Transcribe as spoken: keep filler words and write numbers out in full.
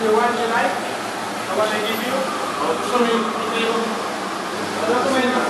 the one you like, the one I give you, or show you. Ano ko may